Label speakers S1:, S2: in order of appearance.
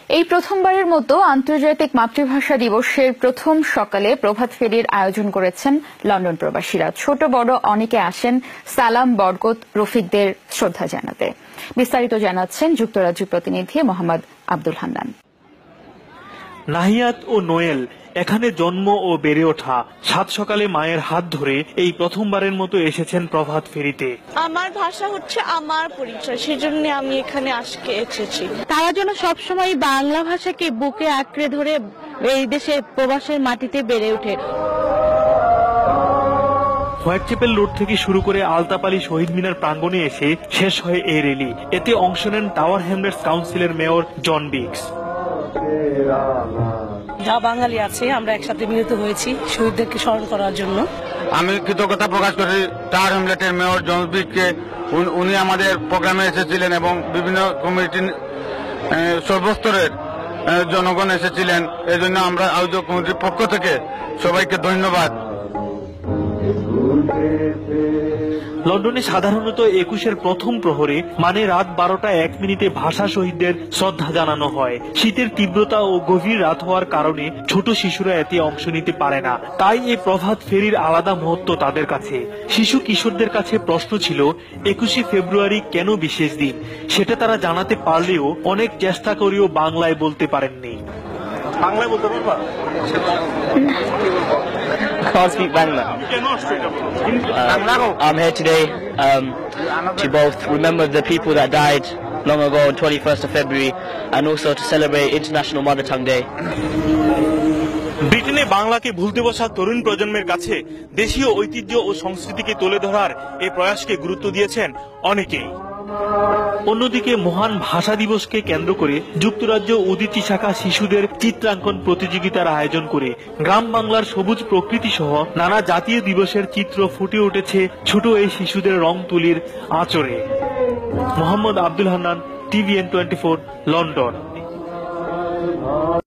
S1: এই প্রথমবারের মতো আন্তর্জাতিক মাতৃভাষা দিবসের প্রথম সকালে প্রভাত ফেরির আয়োজন করেছেন লন্ডন প্রবাসীরা। ছোট বড় অনেকে আসেন সালাম, বরকত, রফিকদের শ্রদ্ধা জানাতে। বিস্তারিত জানাচ্ছেন যুক্তরাজ্য প্রতিনিধি মোহাম্মদ আব্দুল হান্নান।
S2: নাহিয়াত ও নোয়েল এখানে জন্ম ও বেড়ে ওঠা। সাত সকালে মায়ের হাত ধরে এই প্রথমবারের মতো এসেছেন প্রভাত ফেরিতে।
S3: আমার ভাষা হচ্ছে আমার পরিচয়, সেজন্য আমি এখানে আজকে এসেছি।
S4: তারা যেন সবসময় বাংলা ভাষাকে বুকে আঁকড়ে ধরে এই দেশে প্রবাসের মাটিতে বেড়ে ওঠে।
S2: হোয়াইট চ্যাপেল রোড থেকে শুরু করে আলতাপালি শহীদ মিনার প্রাঙ্গণে এসে শেষ হয় এই র্যালি। এতে অংশ নেন টাওয়ার হ্যামলেটস কাউন্সিলের মেয়র জন বিগস।
S5: যা বাঙালি আছে আমরা একসাথে মিলিত হয়েছি শহীদদেরকে স্মরণ করার জন্য।
S6: আমি কৃতজ্ঞতা প্রকাশ করি টাওয়ার হ্যামলেটের মেয়র জন বিগসকে। উনি আমাদের প্রোগ্রামে এসেছিলেন এবং বিভিন্ন কমিটির সর্বস্তরের জনগণ এসেছিলেন। এই জন্য আমরা আয়োজক কমিটির পক্ষ থেকে সবাইকে ধন্যবাদ।
S2: লন্ডনে সাধারণত ২১-এর প্রথম প্রহরে মানে রাত ১২টা ১ ভাষা শহীদদের শ্রদ্ধা জানানো হয়। শীতের তীব্রতা ও গভীর রাত হওয়ার কারণে ছোট শিশুরা এতে অংশ নিতে পারে না। তাই এই প্রভাত ফেরির আলাদা মহত্ব তাদের কাছে। শিশু কিশোরদের কাছে প্রশ্ন ছিল ২১শে ফেব্রুয়ারি কেন বিশেষ দিন, সেটা তারা জানাতে পারলেও অনেক চেষ্টা করেও বাংলায় বলতে পারেননি। বাংলায় বলতে পারবা?
S7: Can't speak Bangla. I'm here today to both remember the people that died long ago on 21st of February and also to celebrate International Mother Tongue Day.
S2: ব্রিটেনে বাংলাকে ভুলতে বসা তরুণ প্রজন্মের কাছে দেশীয় ঐতিহ্য ও সংস্কৃতিকে তুলে ধরার এই প্রয়াসকে গুরুত্ব দিয়েছেন অনেকেই। অন্যদিকে মহান ভাষা দিবসকে কেন্দ্র করে যুক্তরাজ্য উদীচী শাখা শিশুদের চিত্রাঙ্কন প্রতিযোগিতার আয়োজন করে গ্রাম বাংলার সবুজ প্রকৃতি সহ নানা জাতীয় দিবসের চিত্র ফুটে উঠেছে ছোট এই শিশুদের রং তুলির আঁচড়ে। Mohammad Abdul Hannan, TVN24, London.